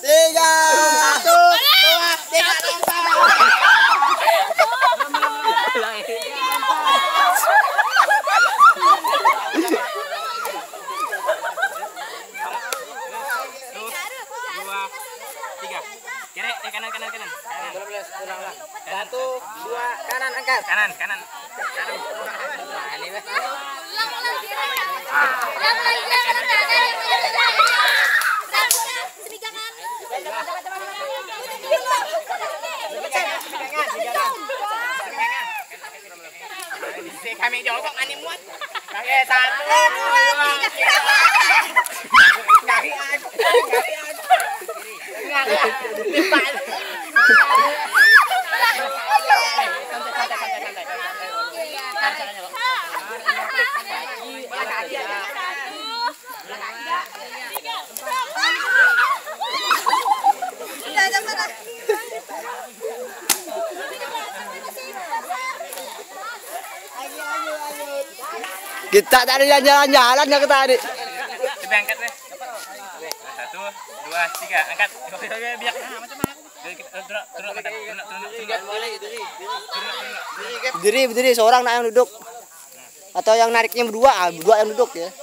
tiga, satu, dua, tiga, Kiri, kanan. satu, dua, kanan angkat. Kanan. Kami jongkok ani muat. Oke, 1, 2, 3. Kaki aku. Kita tadi jalan-jalan ya kita tadi. Coba angkat deh. 1, 2, 3, angkat. Biar macam mana aku. Berdiri seorang yang duduk. Atau yang nariknya berdua yang duduk ya.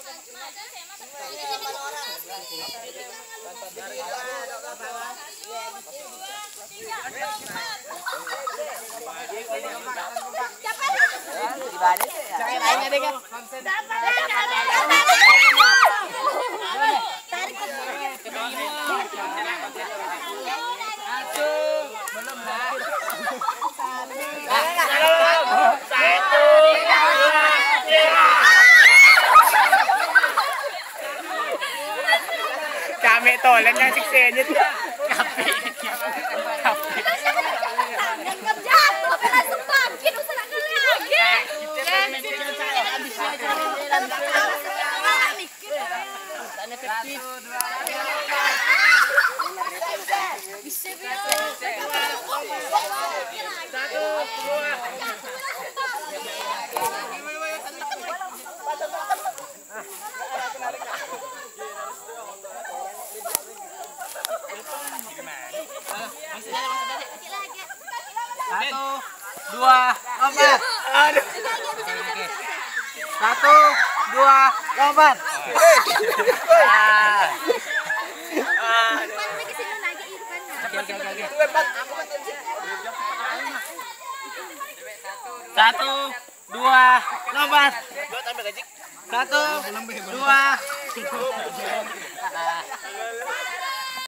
Kami tolan yang siksa tuh. Satu, dua, lompat. Satu, dua, lompat. Satu, dua, lompat. Satu, dua.